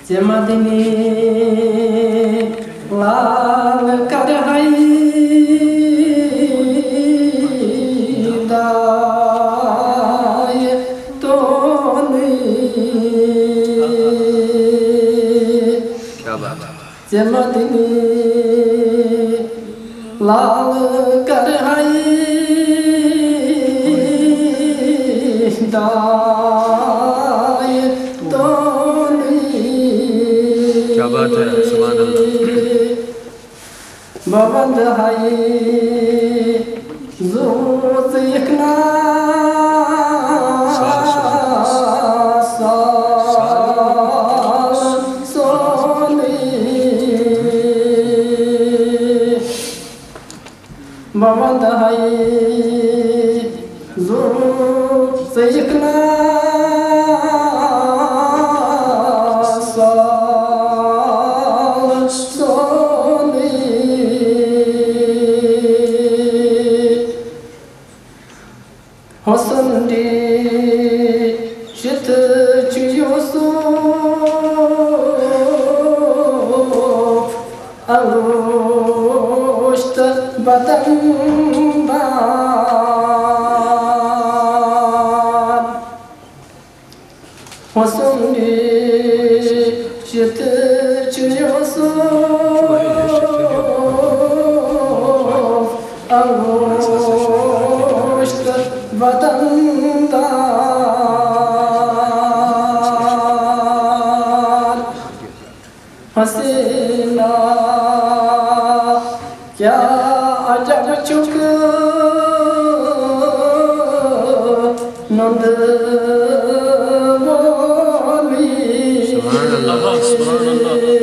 जमदनी लाल कर दाय तो जमदनी लाल कर दाय तो क्या बात है, सुभान अल्लाह। बबंद है जोत इकना सोनी बबंद है जोत इकना Hosundi shit chiyosu alusht badandan Hosundi shit chiyosu alusht वतनदार हसीना क्या अजब चुक नंद सुभान अल्लाह, सुभान अल्लाह।